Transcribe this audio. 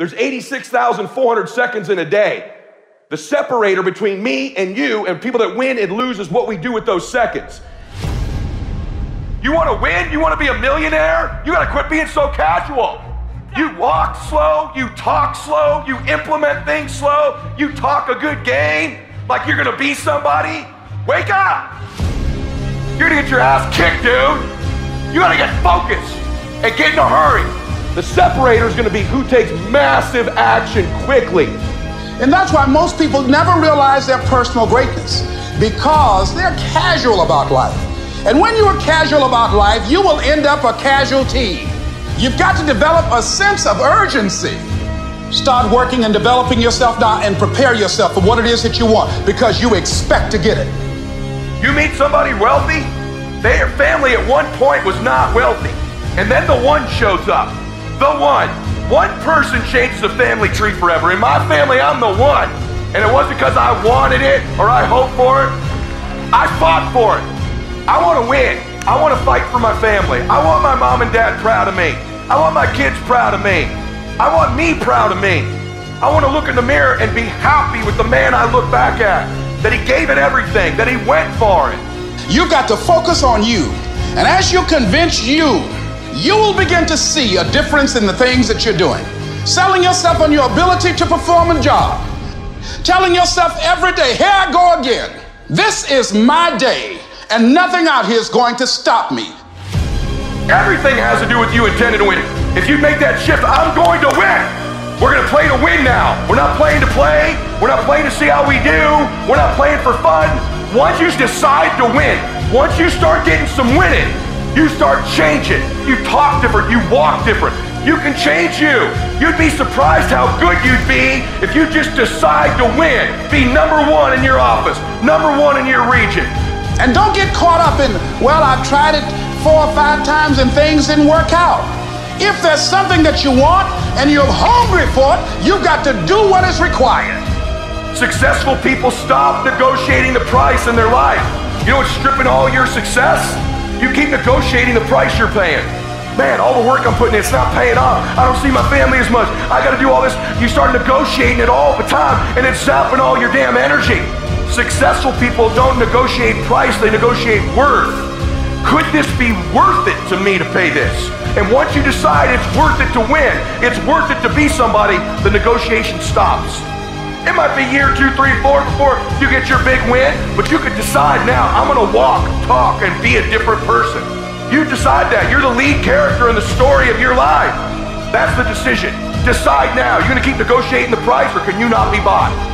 There's 86,400 seconds in a day. The separator between me and you and people that win and lose is what we do with those seconds. You want to win? You want to be a millionaire? You got to quit being so casual. You walk slow, you talk slow, you implement things slow, you talk a good game like you're going to be somebody. Wake up! You're going to get your ass kicked, dude. You got to get focused and get in a hurry. The separator is going to be who takes massive action quickly. And that's why most people never realize their personal greatness, because they're casual about life. And when you are casual about life, you will end up a casualty. You've got to develop a sense of urgency. Start working and developing yourself now and prepare yourself for what it is that you want, because you expect to get it. You meet somebody wealthy, their family at one point was not wealthy. And then the one shows up. The one. One person changes the family tree forever. In my family, I'm the one. And it wasn't because I wanted it or I hoped for it. I fought for it. I want to win. I want to fight for my family. I want my mom and dad proud of me. I want my kids proud of me. I want me proud of me. I want to look in the mirror and be happy with the man I look back at. That he gave it everything. That he went for it. You've got to focus on you. And as you convince you, you will begin to see a difference in the things that you're doing. Selling yourself on your ability to perform a job. Telling yourself every day, here I go again. This is my day, and nothing out here is going to stop me. Everything has to do with you intending to win. If you make that shift, I'm going to win. We're going to play to win now. We're not playing to play. We're not playing to see how we do. We're not playing for fun. Once you decide to win, once you start getting some winning, you start changing. You talk different. You walk different. You can change you. You'd be surprised how good you'd be if you just decide to win. Be number one in your office, number one in your region. And don't get caught up in, well, I've tried it 4 or 5 times and things didn't work out. If there's something that you want and you're hungry for it, you've got to do what is required. Successful people stop negotiating the price in their life. You know what's stripping all your success? You keep negotiating the price you're paying. Man, all the work I'm putting in, it's not paying off. I don't see my family as much. I got to do all this. You start negotiating it all the time, and it's sapping all your damn energy. Successful people don't negotiate price, they negotiate worth. Could this be worth it to me to pay this? And once you decide it's worth it to win, it's worth it to be somebody, the negotiation stops. It might be year 2, 3, 4 before you get your big win, but you could decide now, I'm gonna walk, talk, and be a different person. You decide that. You're the lead character in the story of your life. That's the decision. Decide now. You're gonna keep negotiating the price, or can you not be bought?